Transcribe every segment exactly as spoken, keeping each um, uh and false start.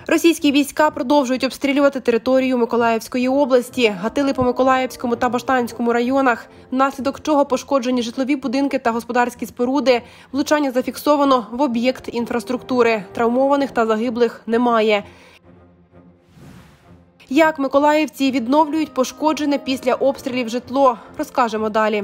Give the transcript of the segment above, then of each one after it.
Російські війська продовжують обстрілювати територію Миколаївської області. Гатили по Миколаївському та Баштанському районах, внаслідок чого пошкоджені житлові будинки та господарські споруди. Влучання зафіксовано в об'єкт інфраструктури. Травмованих та загиблих немає. Як миколаївці відновлюють пошкоджене після обстрілів житло, розкажемо далі.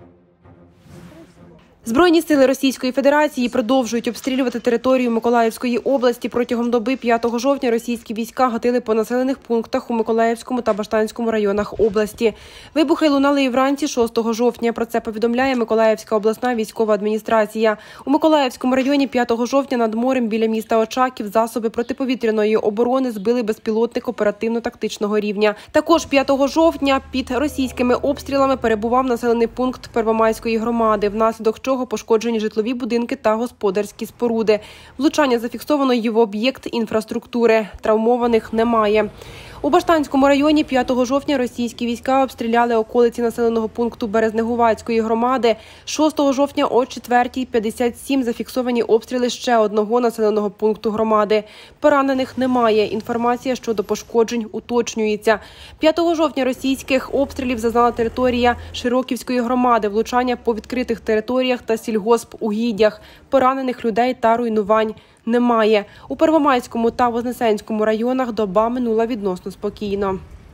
Збройні сили Російської Федерації продовжують обстрілювати територію Миколаївської області. Протягом доби п'ятого жовтня російські війська гатили по населених пунктах у Миколаївському та Баштанському районах області. Вибухи лунали і вранці шостого жовтня. Про це повідомляє Миколаївська обласна військова адміністрація. У Миколаївському районі п'ятого жовтня над морем біля міста Очаків засоби протиповітряної оборони збили безпілотник оперативно-тактичного рівня. Також п'ятого жовтня під російськими обстрілами перебував населений пункт Первомайської громади, внаслідок чого пошкоджені житлові будинки та господарські споруди. Влучання зафіксовано й в об'єкт інфраструктури. Травмованих немає. У Баштанському районі п'ятого жовтня російські війська обстріляли околиці населеного пункту Березнегувацької громади. шостого жовтня о четвертій п'ятдесят сім зафіксовані обстріли ще одного населеного пункту громади. Поранених немає. Інформація щодо пошкоджень уточнюється. п'ятого жовтня російських обстрілів зазнала територія Широківської громади. Влучання по відкритих територіях та сільгоспугіддях. Поранених людей та руйнувань немає. У Первомайському та Вознесенському районах доба минула відносно спокійно.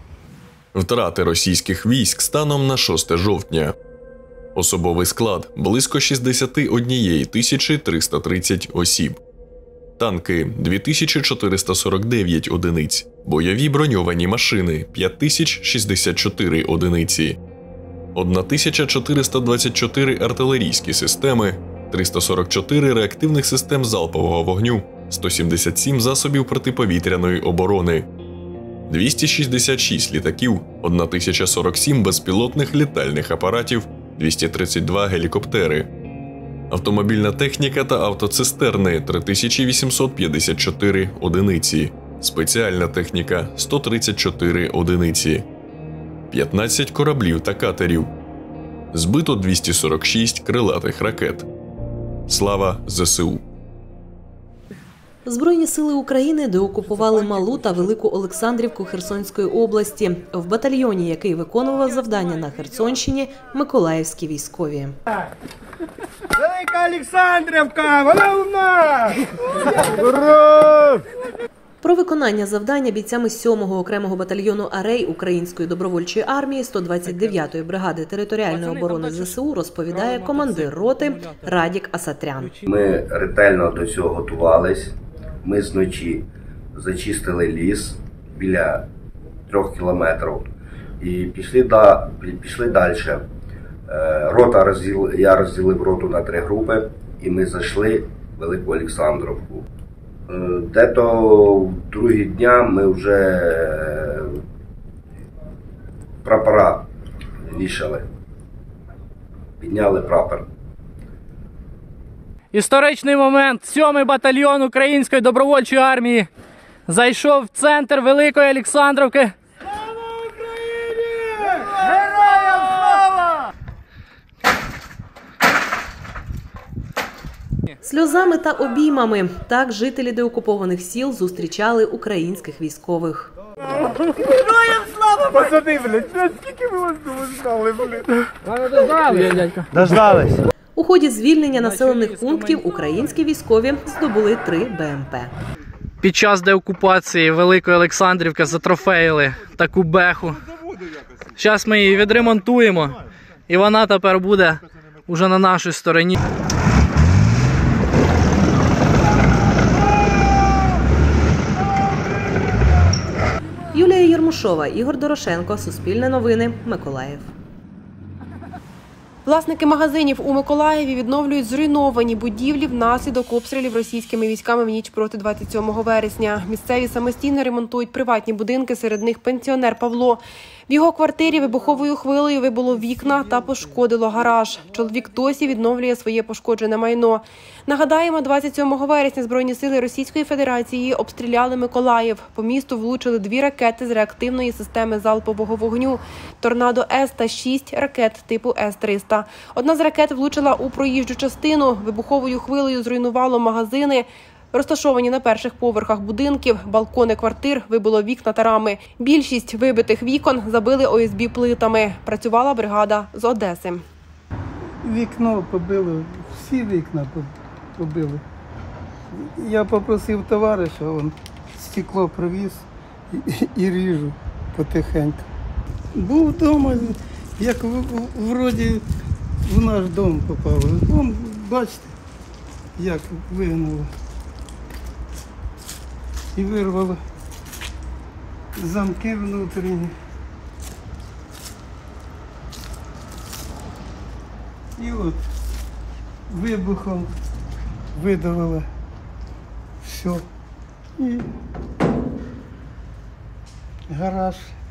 Втрати російських військ станом на шосте жовтня. Особовий склад – близько шістдесят однієї тисячі триста тридцять осіб. Танки – дві тисячі чотириста сорок дев'ять одиниць. Бойові броньовані машини – п'ять тисяч шістдесят чотири одиниці. тисяча чотириста двадцять чотири артилерійські системи, триста сорок чотири реактивних систем залпового вогню, сто сімдесят сім засобів протиповітряної оборони, двісті шістдесят шість літаків, тисяча сорок сім безпілотних літальних апаратів, двісті тридцять два гелікоптери. Автомобільна техніка та автоцистерни – три тисячі вісімсот п'ятдесят чотири одиниці. Спеціальна техніка – сто тридцять чотири одиниці. п'ятнадцять кораблів та катерів. Збито двісті сорок шість крилатих ракет. Слава ЗСУ! Збройні сили України деокупували Малу та Велику Олександрівку Херсонської області. В батальйоні, який виконував завдання на Херсонщині, миколаївські військові. Велика Олександрівка! Вона у нас! Ура! Про виконання завдання бійцями сьомого окремого батальйону «Арей» Української добровольчої армії сто двадцять дев'ятої бригади територіальної оборони ЗСУ розповідає командир роти Радік Асатрян. Ми ретельно до цього готувались. Ми зночі зачистили ліс біля трьох кілометрів і пішли, да, пішли далі. Рота розділ, я розділив роту на три групи і ми зайшли в Велику Олександрівку. Де-то в другі дня ми вже прапора вішали, підняли прапор. Історичний момент. Сьомий батальйон Української добровольчої армії зайшов в центр Великої Олександрівки. Слава Україні! Героям слава! Сльозами та обіймами – так жителі деокупованих сіл зустрічали українських військових. Героям слава! Пацани, блядь, скільки ви вас знали, блядь? Дождались. У ході звільнення населених пунктів українські військові здобули три БМП. Під час деокупації Великої Олександрівки затрофеїли таку беху. Зараз ми її відремонтуємо, і вона тепер буде уже на нашій стороні. Юлія Єрмушова, Ігор Дорошенко, Суспільне новини, Миколаїв. Власники магазинів у Миколаєві відновлюють зруйновані будівлі внаслідок обстрілів російськими військами в ніч проти двадцять сьомого вересня. Місцеві самостійно ремонтують приватні будинки, серед них пенсіонер Павло. В його квартирі вибуховою хвилею вибило вікна та пошкодило гараж. Чоловік досі відновлює своє пошкоджене майно. Нагадаємо, двадцять сьомого вересня Збройні сили Російської Федерації обстріляли Миколаїв. По місту влучили дві ракети з реактивної системи залпового вогню «Торнадо-С» та шість ракет типу С триста. Одна з ракет влучила у проїжджу частину. Вибуховою хвилею зруйнувало магазини, Розташовані на перших поверхах будинків, балкони квартир вибило вікна та рами. Більшість вибитих вікон забили О С Б плитами. Працювала бригада з Одеси. Вікно побило, всі вікна побили. Я попросив товариша, він стекло привіз і, і ріжу потихеньку. Був вдома, як в, в, вроді в наш дом попав. Вон, бачите, як вигнуло. І вирвало замки внутрішні. І от вибухом видавило все. І гараж.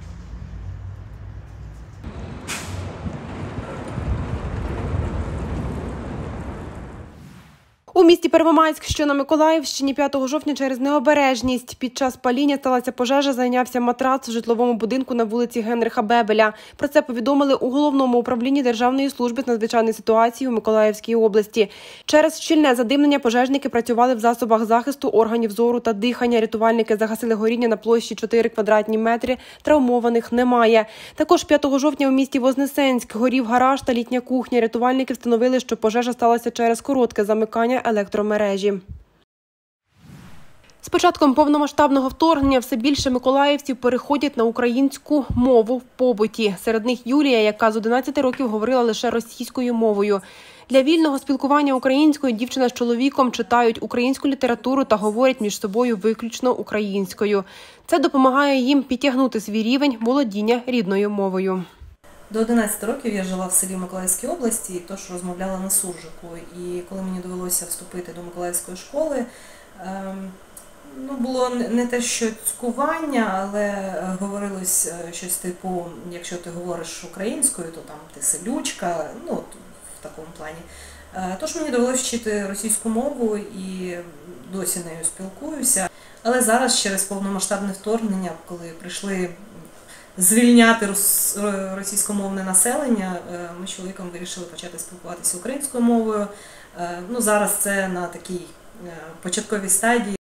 У місті Первомайськ, що на Миколаївщині, п'ятого жовтня через необережність під час паління сталася пожежа, зайнявся матрац в житловому будинку на вулиці Генриха Бебеля. Про це повідомили у Головному управлінні Державної служби з надзвичайної ситуації у Миколаївській області. Через щільне задимлення пожежники працювали в засобах захисту органів зору та дихання. Рятувальники загасили горіння на площі чотири квадратні метри, травмованих немає. Також п'ятого жовтня у місті Вознесенськ горів гараж та літня кухня. Рятувальники встановили, що пожежа сталася через коротке замикання електромережі. З початком повномасштабного вторгнення все більше миколаївців переходять на українську мову в побуті. Серед них Юлія, яка з одинадцяти років говорила лише російською мовою. Для вільного спілкування українською дівчина з чоловіком читають українську літературу та говорять між собою виключно українською. Це допомагає їм підтягнути свій рівень володіння рідною мовою. До одинадцяти років я жила в селі Миколаївській області, тож розмовляла на суржику. І коли мені довелося вступити до Миколаївської школи, ну, було не те, що цькування, але говорилось щось типу, якщо ти говориш українською, то там ти селючка, ну, в такому плані. Тож мені довелося вчити російську мову і досі нею спілкуюся. Але зараз, через повномасштабне вторгнення, коли прийшли звільняти російськомовне населення, ми з чоловіком вирішили почати спілкуватися українською мовою. Ну, зараз це на такій початковій стадії.